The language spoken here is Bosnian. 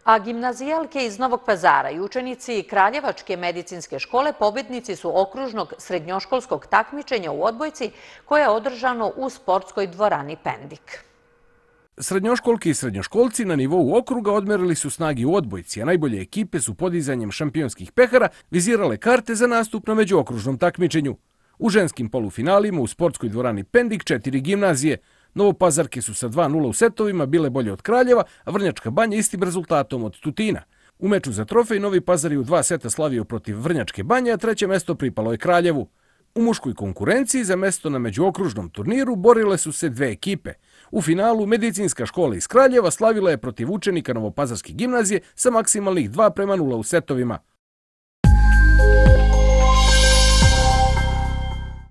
A gimnazijalke iz Novog Pazara i učenici Kraljevačke medicinske škole pobednici su okružnog srednjoškolskog takmičenja u odbojci koje je održano u sportskoj dvorani Pendik. Srednjoškolke i srednjoškolci na nivou okruga odmerili su snagi u odbojci, a najbolje ekipe su podizanjem šampionskih pehara vizirale karte za nastup na međuokružnom takmičenju. U ženskim polufinalima u sportskoj dvorani Pendik 4 gimnazije. Novopazarke su sa 2:0 u setovima bile bolje od Kraljeva, a Vrnjačka Banja istim rezultatom od Tutina. U meču za trofej Novi Pazar je u 2 seta slavio protiv Vrnjačke Banje, a treće mesto pripalo je Kraljevu. U muškoj konkurenciji za mesto na međuokružnom turniru borile su se 2 ekipe. U finalu medicinska škola iz Kraljeva slavila je protiv učenika Novopazarske gimnazije sa maksimalnih 2:0 u setovima.